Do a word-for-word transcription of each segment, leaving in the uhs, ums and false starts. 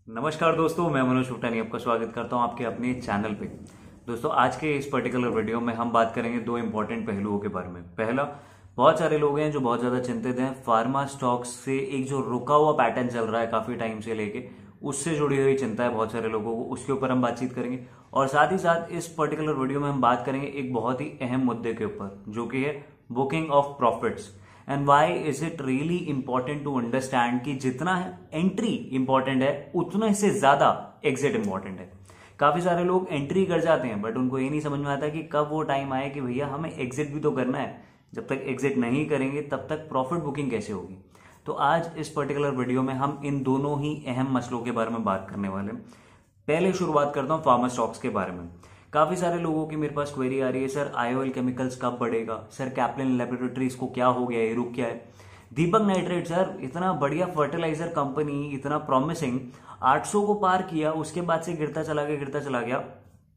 नमस्कार दोस्तों, मैं मनोज फुटानी आपका स्वागत करता हूं आपके अपने चैनल पे। दोस्तों, आज के इस पर्टिकुलर वीडियो में हम बात करेंगे दो इंपॉर्टेंट पहलुओं के बारे में। पहला, बहुत सारे लोग हैं जो बहुत ज्यादा चिंतित हैं फार्मा स्टॉक्स से, एक जो रुका हुआ पैटर्न चल रहा है काफी टाइम से लेके, उससे जुड़ी हुई चिंता है बहुत सारे लोगों को। उसके ऊपर हम बातचीत करेंगे और साथ ही साथ इस पर्टिकुलर वीडियो में हम बात करेंगे एक बहुत ही अहम मुद्दे के ऊपर, जो कि है booking of profits and why is it really important to understand कि जितना एंट्री इंपॉर्टेंट है उतना से ज्यादा एग्जिट इंपॉर्टेंट है। काफी सारे लोग एंट्री कर जाते हैं बट उनको ये नहीं समझ में आता कि कब वो टाइम आए कि भैया हमें एग्जिट भी तो करना है। जब तक एग्जिट नहीं करेंगे तब तक प्रॉफिट बुकिंग कैसे होगी। तो आज इस पर्टिकुलर वीडियो में हम इन दोनों ही अहम मसलों के बारे में बात करने वाले हैं। पहले शुरुआत करता हूं फार्मा स्टॉक्स के बारे में। काफी सारे लोगों की मेरे पास क्वेरी आ रही है, सर आईओएल केमिकल्स कब बढ़ेगा, सर कैप्लिन लेबोरेटरीज को क्या हो गया, ये रुक गया है। दीपक नाइट्रेट सर, इतना बढ़िया फर्टिलाइजर कंपनी, इतना प्रॉमिसिंग, आठ सौ को पार किया, उसके बाद से गिरता चला गया गिरता चला गया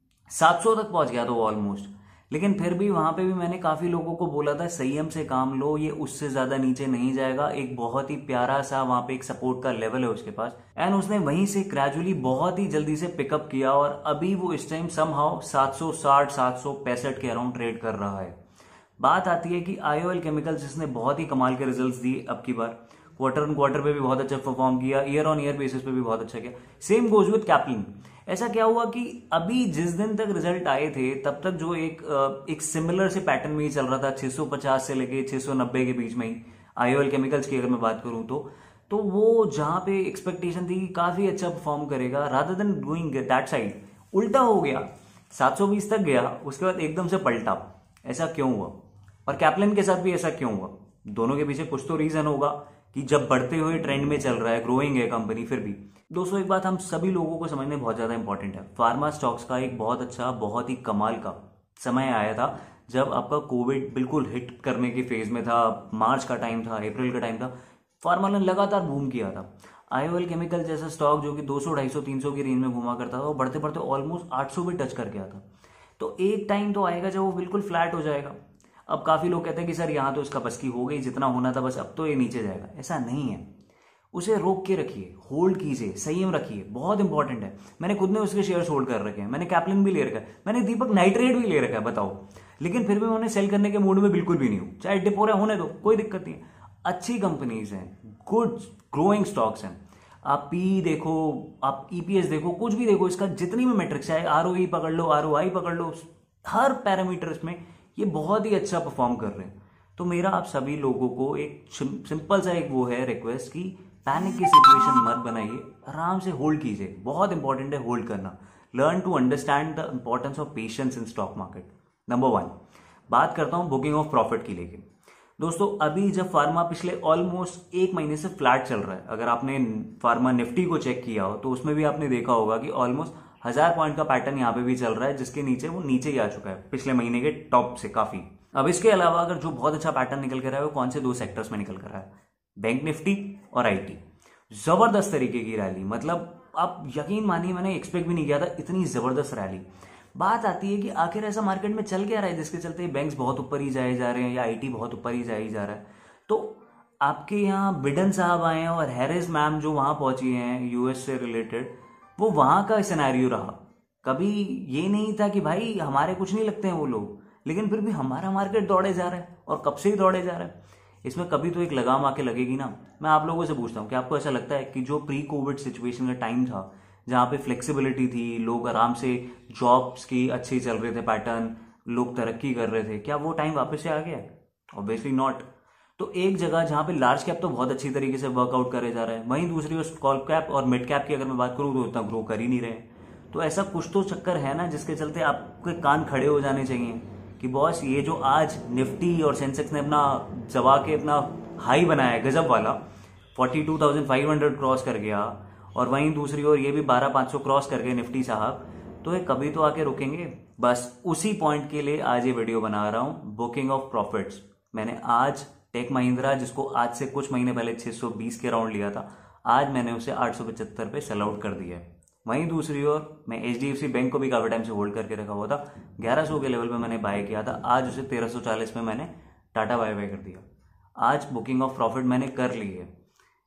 सात सौ तक पहुंच गया तो ऑलमोस्ट। लेकिन फिर भी वहां पे भी मैंने काफी लोगों को बोला था संयम से काम लो, ये उससे ज्यादा नीचे नहीं जाएगा। एक बहुत ही प्यारा सा वहां पे एक सपोर्ट का लेवल है उसके पास, एंड उसने वहीं से ग्रेजुअली बहुत ही जल्दी से पिकअप किया और अभी वो इस टाइम समहाउ सात सौ साठ सात सौ पैंसठ के अराउंड ट्रेड कर रहा है। बात आती है कि आईओएल केमिकल्स जिसने बहुत ही कमाल के रिजल्ट्स दिए अब की बार, क्वार्टर ऑन क्वार्टर पे भी बहुत अच्छा परफॉर्म किया, ईयर ऑन ईयर बेसिस पे भी बहुत अच्छा किया। Same goes with Caplin. ऐसा क्या हुआ कि अभी जिस दिन तक रिजल्ट आए थे तब तक जो एक एक सिमिलर से पैटर्न में ही चल रहा था, छह सौ पचास से लेके छह सौ नब्बे के बीच में ही आईओएल केमिकल्स की अगर मैं बात करूं तो तो वो जहां पे एक्सपेक्टेशन थी कि काफी अच्छा परफॉर्म करेगा, rather than doing that side उल्टा हो गया, सात सौ बीस तक गया, उसके बाद एकदम से पलटा। ऐसा क्यों हुआ? और कैप्लिन के साथ भी ऐसा क्यों हुआ? दोनों के पीछे कुछ तो रीजन होगा कि जब बढ़ते हुए ट्रेंड में चल रहा है, ग्रोइंग है कंपनी। फिर भी दोस्तों एक बात हम सभी लोगों को समझने बहुत ज्यादा इंपॉर्टेंट है, फार्मा स्टॉक्स का एक बहुत अच्छा, बहुत ही कमाल का समय आया था जब आपका कोविड बिल्कुल हिट करने के फेज में था। मार्च का टाइम था, अप्रैल का टाइम था, फार्मा ने लगातार बूम किया था। आईओएल केमिकल जैसा स्टॉक जो कि दो सौ ढाई सौ तीन सौ की रेंज में घुमा करता था, वो बढ़ते बढ़ते ऑलमोस्ट आठ सौ भी टच कर गया था। तो एक टाइम तो आएगा जब वो बिल्कुल फ्लैट हो जाएगा। अब काफी लोग कहते हैं कि सर यहाँ तो इसका बस की हो गई, जितना होना था बस, अब तो ये नीचे जाएगा। ऐसा नहीं है, उसे रोक के रखिए, होल्ड कीजिए, संयम रखिए, बहुत इंपॉर्टेंट है। मैंने खुद ने उसके शेयर्स होल्ड कर रखे हैं, मैंने कैप्लिन भी ले रखा है, मैंने दीपक नाइट्रेट भी ले रखा है, बताओ। लेकिन फिर भी मैं उन्हें सेल करने के मूड में बिल्कुल भी नहीं हूं। चाहे डिप हो रहा होने दो, कोई दिक्कत नहीं है। अच्छी कंपनीज हैं, गुड ग्रोइंग स्टॉक्स हैं। आप पी देखो, आप ईपीएस देखो, कुछ भी देखो, इसका जितनी भी मेट्रिक्स है, आरओई पकड़ लो, आरओआई पकड़ लो, हर पैरामीटर्स में ये बहुत ही अच्छा परफॉर्म कर रहे हैं। तो मेरा आप सभी लोगों को एक सिंपल सा एक वो है रिक्वेस्ट कि पैनिक की सिचुएशन मत बनाइए, आराम से होल्ड कीजिए। बहुत इंपॉर्टेंट है होल्ड करना। Learn to understand the importance of patience in stock market. Number one, बात करता हूं बुकिंग ऑफ प्रॉफिट की लेके। दोस्तों अभी जब फार्मा पिछले ऑलमोस्ट एक महीने से फ्लैट चल रहा है, अगर आपने फार्मा निफ्टी को चेक किया हो तो उसमें भी आपने देखा होगा कि ऑलमोस्ट हजार पॉइंट का पैटर्न यहां पे भी चल रहा है, जिसके नीचे वो नीचे ही आ चुका है पिछले महीने के टॉप से काफी। अब इसके अलावा अगर जो बहुत अच्छा पैटर्न निकल कर रहा है वो कौन से दो सेक्टर्स में निकल कर रहा है? बैंक निफ्टी और आईटी। जबरदस्त तरीके की रैली, मतलब आप यकीन मानिए मैंने एक्सपेक्ट भी नहीं किया था इतनी जबरदस्त रैली। बात आती है कि आखिर ऐसा मार्केट में चल क्या रहा है जिसके चलते बैंक्स बहुत ऊपर ही जाए जा रहे हैं या आईटी बहुत ऊपर ही जाए जा रहा है। तो आपके यहाँ बिडन साहब आए हैं और हैरिस मैम जो वहां पहुंची हैं यूएस से रिलेटेड, वो वहां का सिनेरियो रहा। कभी ये नहीं था कि भाई हमारे कुछ नहीं लगते हैं वो लोग, लेकिन फिर भी हमारा मार्केट दौड़े जा रहा है और कब से ही दौड़े जा रहा है। इसमें कभी तो एक लगाम आके लगेगी ना। मैं आप लोगों से पूछता हूँ कि आपको ऐसा लगता है कि जो प्री कोविड सिचुएशन का टाइम था, जहां पे फ्लेक्सिबिलिटी थी, लोग आराम से, जॉब्स की अच्छी चल रहे थे पैटर्न, लोग तरक्की कर रहे थे, क्या वो टाइम वापस से आ गया? Obviously not. तो एक जगह जहां पे लार्ज कैप तो बहुत अच्छी तरीके से वर्कआउट करे जा रहा है, वहीं दूसरी ओर स्मॉल कैप और मिड कैप की अगर मैं बात करूं तो इतना ग्रो कर ही नहीं रहे। तो ऐसा कुछ तो चक्कर है ना जिसके चलते आपके कान खड़े हो जाने चाहिए कि बॉस ये जो आज निफ्टी और सेंसेक्स ने अपना जवा के अपना हाई बनाया गजब वाला, forty two thousand five hundred cross कर गया, और वहीं दूसरी ओर ये भी बारह पांच सौ क्रॉस कर गए निफ्टी साहब, तो ये कभी तो आके रुकेंगे। बस उसी पॉइंट के लिए आज ये वीडियो बना रहा हूं, बुकिंग ऑफ प्रॉफिट्स। मैंने आज टेक महिंद्रा, जिसको आज से कुछ महीने पहले छह सौ बीस के राउंड लिया था, आज मैंने उसे आठ सौ पचहत्तर पे सेल आउट कर दिया है। वहीं दूसरी ओर मैं एचडीएफसी बैंक को भी काफी टाइम से होल्ड करके रखा हुआ था, ग्यारह सौ के लेवल पे मैंने बाय किया था, आज उसे तेरह सौ चालीस में मैंने टाटा बाय बाय कर दिया। आज बुकिंग ऑफ प्रॉफिट मैंने कर ली है।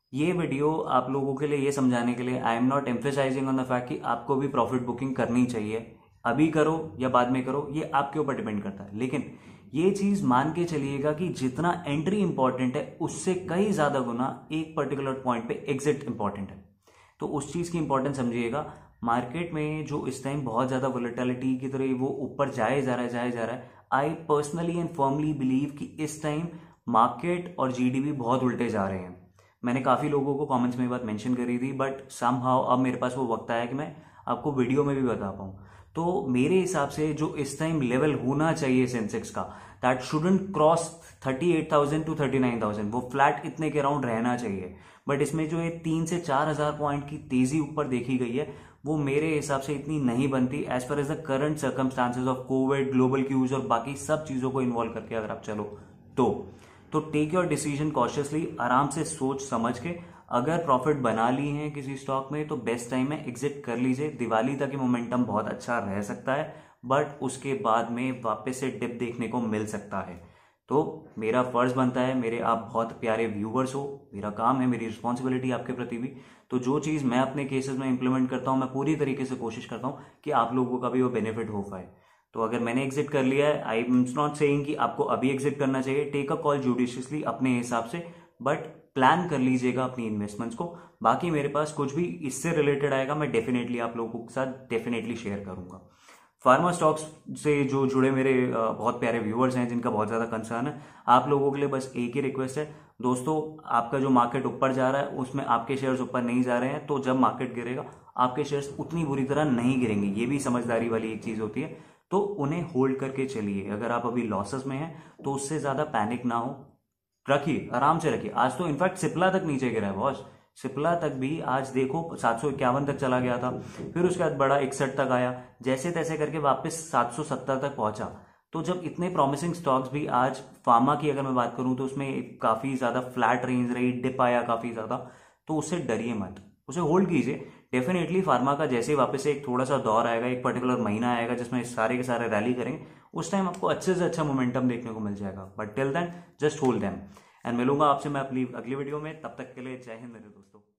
ये वीडियो आप लोगों के लिए ये समझाने के लिए, I am not emphasising on the fact कि आपको भी प्रॉफिट बुकिंग करनी चाहिए, अभी करो या बाद में करो, ये आपके ऊपर डिपेंड करता है। लेकिन ये चीज मान के चलिएगा कि जितना एंट्री इंपॉर्टेंट है उससे कई ज्यादा गुना एक पर्टिकुलर पॉइंट पे एग्जिट इंपॉर्टेंट है। तो उस चीज की इंपॉर्टेंस समझिएगा। मार्केट में जो इस टाइम बहुत ज्यादा वोलेटिलिटी की तरह वो ऊपर जाए जा रहा है जाए जा रहा है, I personally and firmly believe कि इस टाइम मार्केट और जीडीपी बहुत उल्टे जा रहे हैं। मैंने काफी लोगों को कमेंट्स में ये बात मेंशन करी थी, बट समहाउ अब मेरे पास वो वक्त आया कि मैं आपको वीडियो में भी बता पाऊं। तो मेरे हिसाब से जो इस टाइम लेवल होना चाहिए सेंसेक्स का, that shouldn't cross thirty eight thousand to thirty nine thousand, वो फ्लैट इतने के अराउंड रहना चाहिए। बट इसमें जो ये तीन से चार हजार पॉइंट की तेजी ऊपर देखी गई है, वो मेरे हिसाब से इतनी नहीं बनती as far as the current circumstances of COVID, global cues और बाकी सब चीजों को इन्वॉल्व करके अगर आप चलो तो तो टेक योर डिसीजन कॉशियसली, आराम से सोच समझ के। अगर प्रॉफिट बना ली है किसी स्टॉक में तो बेस्ट टाइम है एग्जिट कर लीजिए। दिवाली तक ये मोमेंटम बहुत अच्छा रह सकता है, बट उसके बाद में वापस से डिप देखने को मिल सकता है। तो मेरा फर्ज बनता है, मेरे आप बहुत प्यारे व्यूवर्स हो, मेरा काम है, मेरी रिस्पॉन्सिबिलिटी आपके प्रति भी। तो जो चीज मैं अपने केसेस में इंप्लीमेंट करता हूं, मैं पूरी तरीके से कोशिश करता हूं कि आप लोगों का भी वो बेनिफिट हो पाए। तो अगर मैंने एग्जिट कर लिया है, आई एम नॉट सेइंग कि आपको अभी एग्जिट करना चाहिए, टेक अ कॉल जुडिशियसली अपने हिसाब से, बट प्लान कर लीजिएगा अपनी इन्वेस्टमेंट्स को। बाकी मेरे पास कुछ भी इससे रिलेटेड आएगा मैं डेफिनेटली आप लोगों के साथ डेफिनेटली शेयर करूंगा। फार्मा स्टॉक्स से जो जुड़े मेरे बहुत प्यारे व्यूअर्स हैं जिनका बहुत ज्यादा कंसर्न है, आप लोगों के लिए बस एक ही रिक्वेस्ट है दोस्तों, आपका जो मार्केट ऊपर जा रहा है उसमें आपके शेयर्स ऊपर नहीं जा रहे हैं, तो जब मार्केट गिरेगा आपके शेयर्स उतनी बुरी तरह नहीं गिरेंगे। ये भी समझदारी वाली एक चीज होती है, तो उन्हें होल्ड करके चलिए। अगर आप अभी लॉसेस में हैं तो उससे ज्यादा पैनिक ना हो, रखिए, आराम से रखिए। आज तो इनफैक्ट सिप्ला तक नीचे गिरा है बॉस, सिप्ला तक भी आज देखो सात सौ इक्यावन तक चला गया था, फिर उसके बाद बड़ा इकसठ तक आया, जैसे तैसे करके वापस सात सौ सत्तर तक पहुंचा। तो जब इतने प्रॉमिसिंग स्टॉक्स भी आज, फार्मा की अगर मैं बात करूं तो उसमें काफी ज्यादा फ्लैट रेंज रही, डिप आया काफी ज्यादा, तो उससे डरिए मत, उसे होल्ड कीजिए। डेफिनेटली फार्मा का जैसे ही वापस से एक थोड़ा सा दौर आएगा, एक पर्टिकुलर महीना आएगा जिसमें सारे के सारे रैली करेंगे, उस टाइम आपको अच्छे से अच्छा मोमेंटम देखने को मिल जाएगा। But till then just hold them. And मिलूंगा आपसे मैं अपनी अगली वीडियो में, तब तक के लिए जय हिंद मेरे दोस्तों।